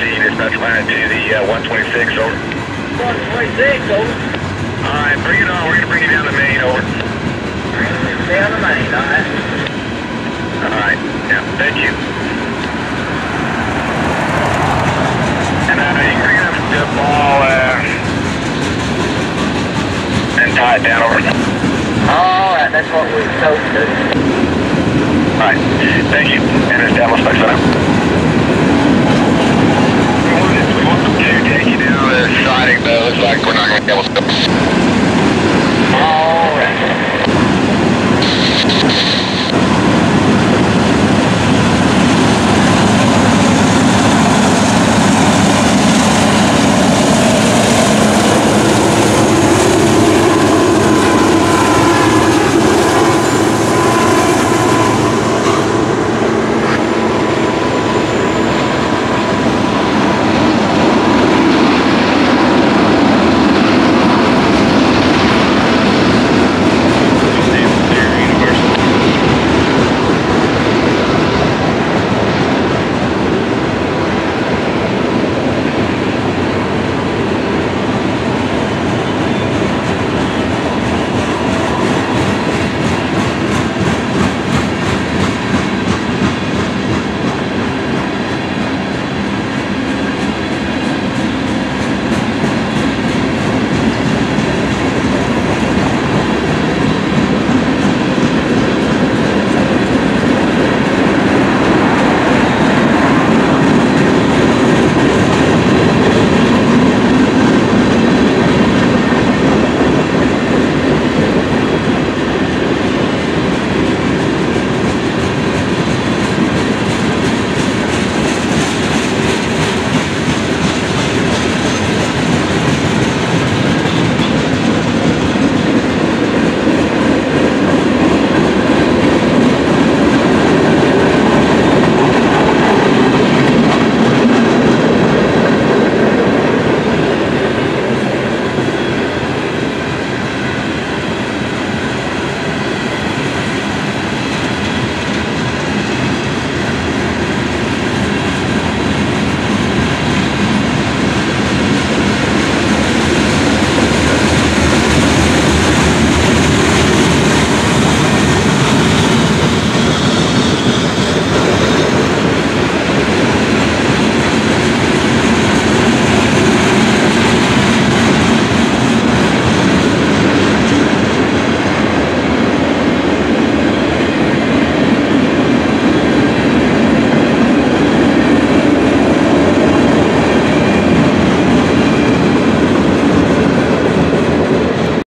dispatch line to the 126, over. 126, over. Alright, bring it on. We're going to bring you down the main, over. Stay on the main, alright. Alright, yeah, thank you. And you can bring up the ball and tie it down, over. Alright, that's what we were told to do. Alright, thank you. And establish next time. We want to take you down the siding, but it looks like we're not going to be able to. Alright.